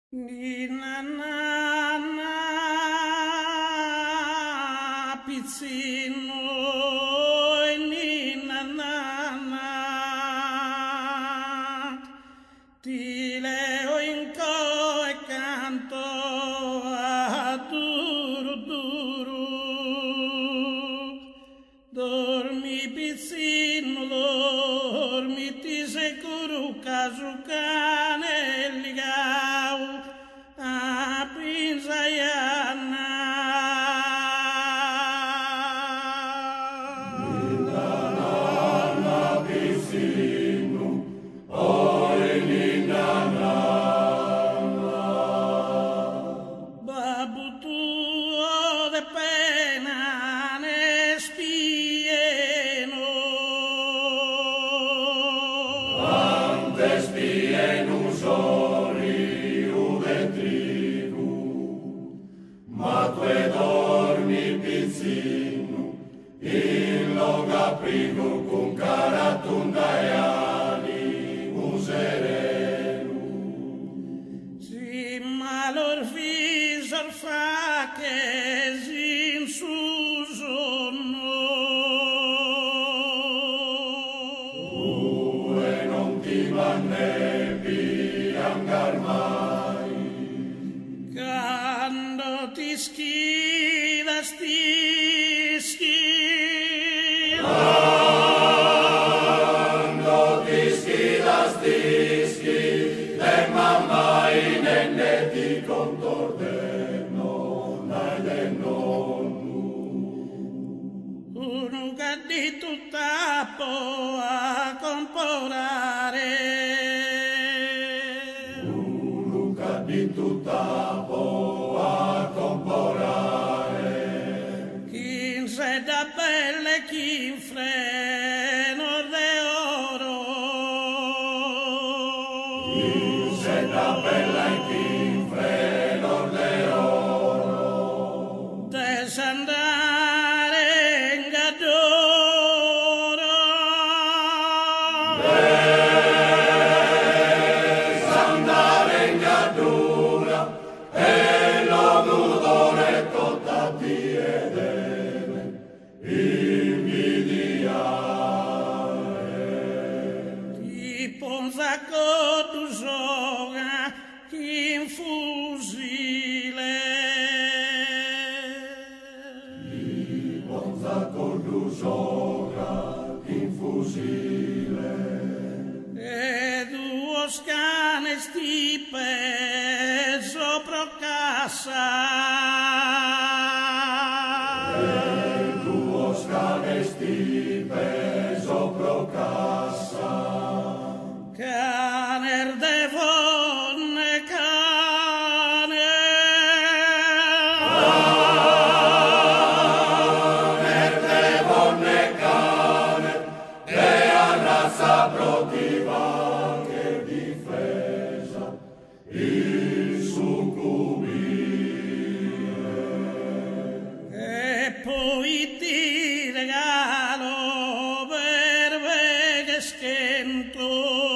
Nina na na pizzino nina na na ti leo in co e canto a duro duro dormi pizzino dormi ti sicuro caso cane ligau a pinzaiana Prigo con caratundaiani userenu. Si malor visor fa che sin susono. Tu e non ti mannevi angar mai. Quando ti schidas ti Quando ti schidas dischi, e mamma in enneti contor del nonna e del nonno. Un di tutta po a comporare. Un di tutta po a comporare. Chi se da belle chi freno de oro. Chi se da bella e chi freno de oro. Desandare in gadoro. Desandare in gadura e l'odore tutta ti deve invidiare. Ti ponzaco tu gioca in fusile. Con l'usoga in fusile E duo scane stipe sopra cassa. e tuo scane stipe sopra cassa Caner de vonne cane. vonne cane e a razza protiva che difesa il succubire E poi ti regalo verve che schento.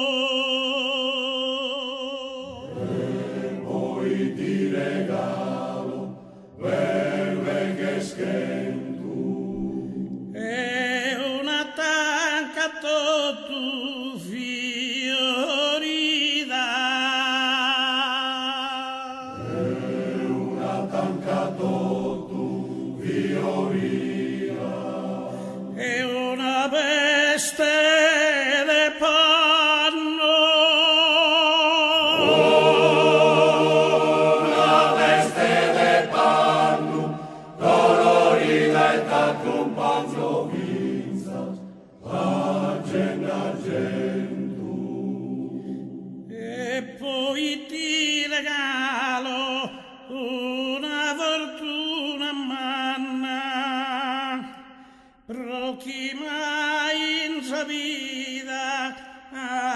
poi ti regalo verve che schento E una tanca tu fiorida. una tancato tu fiorina E una veste de panno. una veste de panno colorida e t'accompagno vinza argento E poi ti regalo una fortuna manna. Pro chi mai in sa vida ha